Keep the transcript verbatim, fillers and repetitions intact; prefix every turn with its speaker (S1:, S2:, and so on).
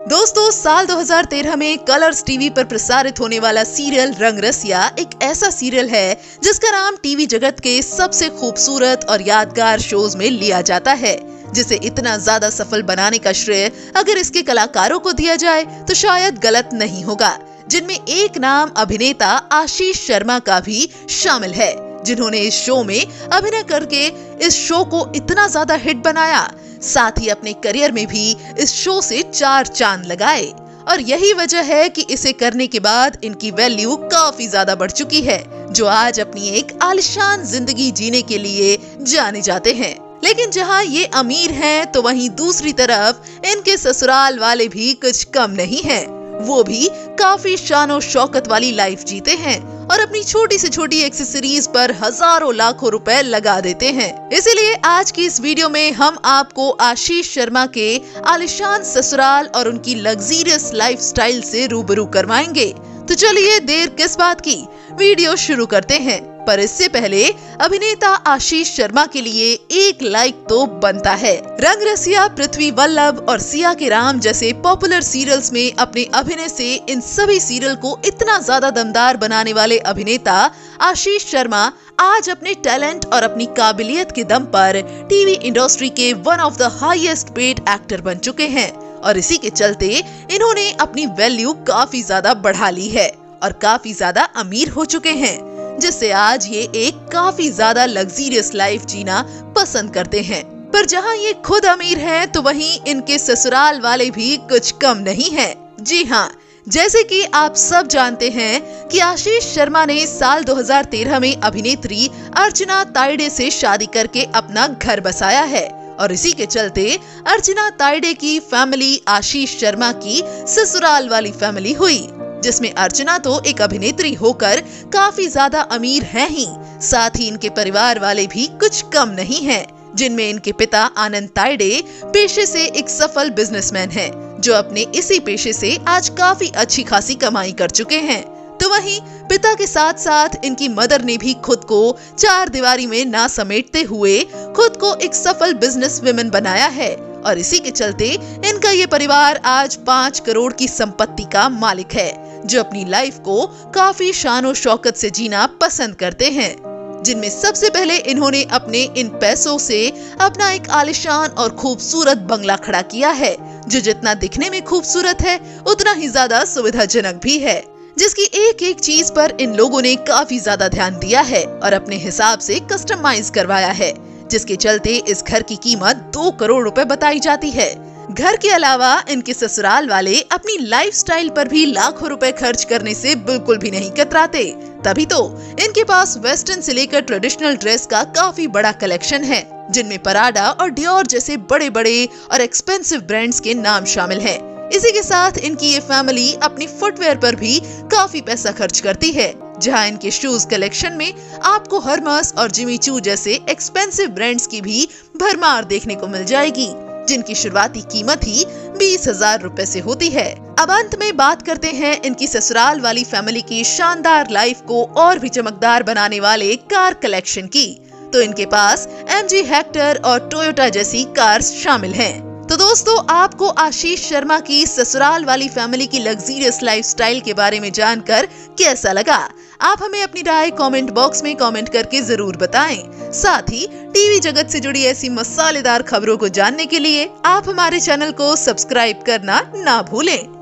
S1: दोस्तों, साल दो हज़ार तेरह में कलर्स टीवी पर प्रसारित होने वाला सीरियल रंग रसिया एक ऐसा सीरियल है जिसका नाम टीवी जगत के सबसे खूबसूरत और यादगार शोज में लिया जाता है, जिसे इतना ज्यादा सफल बनाने का श्रेय अगर इसके कलाकारों को दिया जाए तो शायद गलत नहीं होगा, जिनमें एक नाम अभिनेता आशीष शर्मा का भी शामिल है, जिन्होंने इस शो में अभिनय करके इस शो को इतना ज्यादा हिट बनाया, साथ ही अपने करियर में भी इस शो से चार चांद लगाए। और यही वजह है कि इसे करने के बाद इनकी वैल्यू काफी ज्यादा बढ़ चुकी है, जो आज अपनी एक आलिशान जिंदगी जीने के लिए जाने जाते हैं। लेकिन जहां ये अमीर हैं, तो वहीं दूसरी तरफ इनके ससुराल वाले भी कुछ कम नहीं हैं। वो भी काफी शानो शौकत वाली लाइफ जीते हैं और अपनी छोटी से छोटी एक्सेसरीज पर हजारों लाखों रुपए लगा देते हैं। इसीलिए आज की इस वीडियो में हम आपको आशीष शर्मा के आलिशान ससुराल और उनकी लग्जरियस लाइफस्टाइल से रूबरू करवाएंगे। तो चलिए देर किस बात की, वीडियो शुरू करते हैं। पर इससे पहले अभिनेता आशीष शर्मा के लिए एक लाइक तो बनता है। रंग रसिया, पृथ्वी वल्लभ और सिया के राम जैसे पॉपुलर सीरियल्स में अपने अभिनय से इन सभी सीरियल को इतना ज्यादा दमदार बनाने वाले अभिनेता आशीष शर्मा आज अपने टैलेंट और अपनी काबिलियत के दम पर टीवी इंडस्ट्री के one of the highest paid actor बन चुके हैं और इसी के चलते इन्होंने अपनी वैल्यू काफी ज्यादा बढ़ा ली है और काफी ज्यादा अमीर हो चुके हैं, जिससे आज ये एक काफी ज्यादा लग्जरियस लाइफ जीना पसंद करते हैं। पर जहां ये खुद अमीर हैं, तो वहीं इनके ससुराल वाले भी कुछ कम नहीं हैं। जी हाँ, जैसे कि आप सब जानते हैं कि आशीष शर्मा ने साल दो हज़ार तेरह में अभिनेत्री अर्चना ताइडे से शादी करके अपना घर बसाया है और इसी के चलते अर्चना ताइडे की फैमिली आशीष शर्मा की ससुराल वाली फैमिली हुई, जिसमें अर्चना तो एक अभिनेत्री होकर काफी ज्यादा अमीर हैं ही, साथ ही इनके परिवार वाले भी कुछ कम नहीं हैं, जिनमें इनके पिता आनंद ताइडे पेशे से एक सफल बिजनेसमैन हैं, जो अपने इसी पेशे से आज काफी अच्छी खासी कमाई कर चुके हैं। तो वहीं पिता के साथ साथ इनकी मदर ने भी खुद को चार दीवारी में ना समेटते हुए खुद को एक सफल बिजनेस वुमेन बनाया है और इसी के चलते इनका ये परिवार आज पाँच करोड़ की संपत्ति का मालिक है, जो अपनी लाइफ को काफी शानो शौकत से जीना पसंद करते हैं, जिनमें सबसे पहले इन्होंने अपने इन पैसों से अपना एक आलिशान और खूबसूरत बंगला खड़ा किया है, जो जितना दिखने में खूबसूरत है उतना ही ज्यादा सुविधाजनक भी है, जिसकी एक एक चीज पर इन लोगों ने काफी ज्यादा ध्यान दिया है और अपने हिसाब से कस्टमाइज करवाया है, जिसके चलते इस घर की कीमत दो करोड़ रुपए बताई जाती है। घर के अलावा इनके ससुराल वाले अपनी लाइफस्टाइल पर भी लाखों रुपए खर्च करने से बिल्कुल भी नहीं कतराते, तभी तो इनके पास वेस्टर्न से लेकर ट्रेडिशनल ड्रेस का काफी बड़ा कलेक्शन है, जिनमें पराडा और डियोर जैसे बड़े बड़े और एक्सपेंसिव ब्रांड्स के नाम शामिल हैं। इसी के साथ इनकी ये फैमिली अपनी फुटवेयर पर भी काफी पैसा खर्च करती है, जहां इनके शूज कलेक्शन में आपको हरमस और जिमी चू जैसे एक्सपेंसिव ब्रांड्स की भी भरमार देखने को मिल जाएगी, जिनकी शुरुआती कीमत ही बीस हजार रूपए से होती है। अब अंत में बात करते हैं इनकी ससुराल वाली फैमिली की शानदार लाइफ को और भी चमकदार बनाने वाले कार कलेक्शन की। तो इनके पास एम जी हेक्टर और टोयोटा जैसी कार्स शामिल हैं। तो दोस्तों, आपको आशीष शर्मा की ससुराल वाली फैमिली की लग्जरियस लाइफस्टाइल के बारे में जानकर कैसा लगा? आप हमें अपनी राय कमेंट बॉक्स में कमेंट करके जरूर बताएं। साथ ही टीवी जगत से जुड़ी ऐसी मसालेदार खबरों को जानने के लिए आप हमारे चैनल को सब्सक्राइब करना ना भूलें।